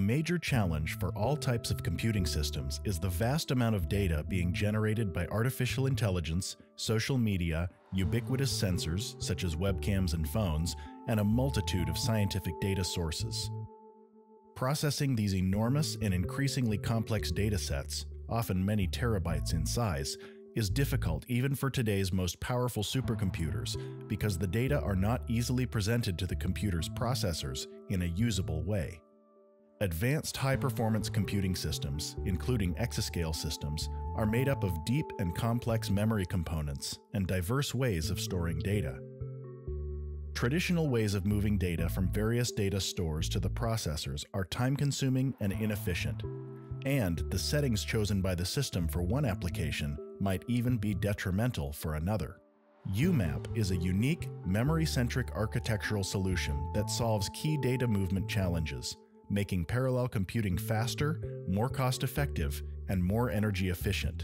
major challenge for all types of computing systems is the vast amount of data being generated by artificial intelligence, social media, ubiquitous sensors such as webcams and phones, and a multitude of scientific data sources. Processing these enormous and increasingly complex data sets, often many terabytes in size, is difficult even for today's most powerful supercomputers because the data are not easily presented to the computer's processors in a usable way. Advanced high-performance computing systems, including exascale systems, are made up of deep and complex memory components and diverse ways of storing data. Traditional ways of moving data from various data stores to the processors are time-consuming and inefficient, and the settings chosen by the system for one application might even be detrimental for another. UMap is a unique, memory-centric architectural solution that solves key data movement challenges, making parallel computing faster, more cost-effective, and more energy efficient.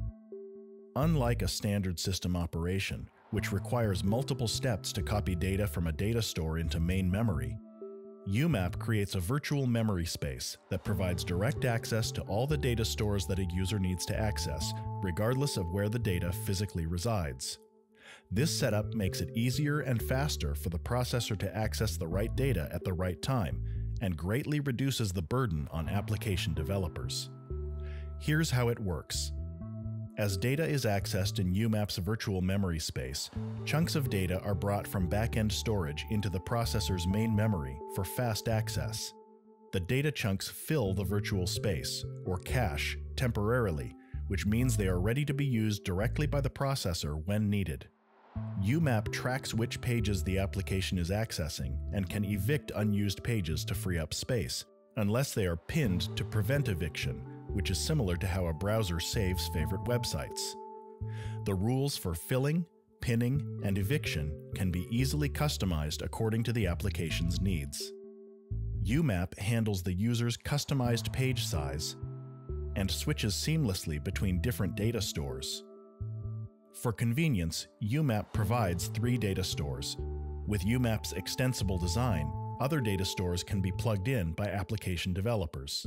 Unlike a standard system operation, which requires multiple steps to copy data from a data store into main memory, UMap creates a virtual memory space that provides direct access to all the data stores that a user needs to access, regardless of where the data physically resides. This setup makes it easier and faster for the processor to access the right data at the right time, and greatly reduces the burden on application developers. Here's how it works. As data is accessed in UMap's virtual memory space, chunks of data are brought from back-end storage into the processor's main memory for fast access. The data chunks fill the virtual space, or cache, temporarily, which means they are ready to be used directly by the processor when needed. UMap tracks which pages the application is accessing and can evict unused pages to free up space, unless they are pinned to prevent eviction, which is similar to how a browser saves favorite websites. The rules for filling, pinning, and eviction can be easily customized according to the application's needs. UMap handles the user's customized page size and switches seamlessly between different data stores. For convenience, UMap provides 3 data stores. With UMap's extensible design, other data stores can be plugged in by application developers.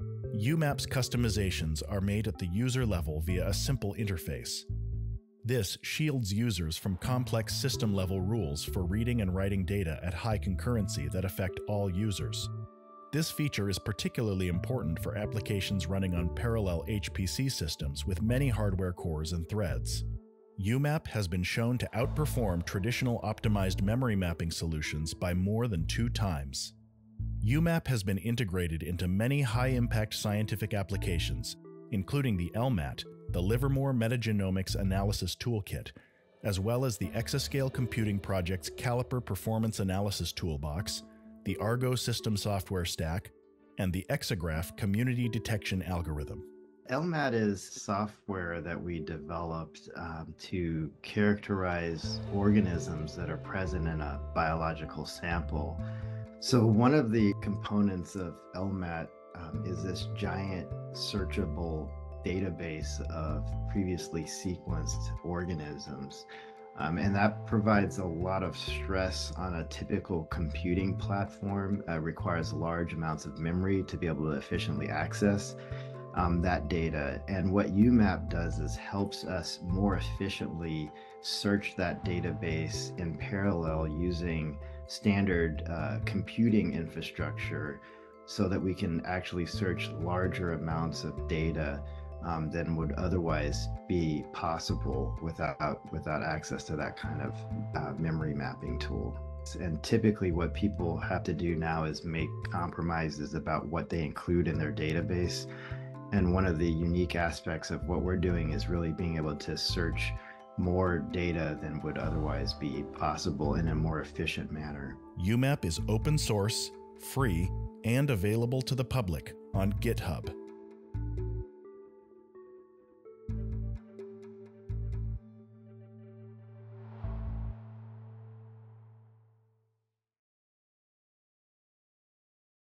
UMap's customizations are made at the user level via a simple interface. This shields users from complex system-level rules for reading and writing data at high concurrency that affect all users. This feature is particularly important for applications running on parallel HPC systems with many hardware cores and threads. UMap has been shown to outperform traditional optimized memory mapping solutions by more than 2 times. UMap has been integrated into many high-impact scientific applications, including the LMAT, the Livermore Metagenomics Analysis Toolkit, as well as the Exascale Computing Project's Caliper Performance Analysis Toolbox, the Argo System Software Stack, and the Exagraph Community Detection Algorithm. LMAT is software that we developed to characterize organisms that are present in a biological sample. So one of the components of LMAT is this giant searchable database of previously sequenced organisms. And that provides a lot of stress on a typical computing platform. Requires large amounts of memory to be able to efficiently access that data. And what UMap does is helps us more efficiently search that database in parallel using standard computing infrastructure so that we can actually search larger amounts of data than would otherwise be possible without access to that kind of memory mapping tool. And typically what people have to do now is make compromises about what they include in their database. And one of the unique aspects of what we're doing is really being able to search more data than would otherwise be possible in a more efficient manner. UMap is open source, free, and available to the public on GitHub.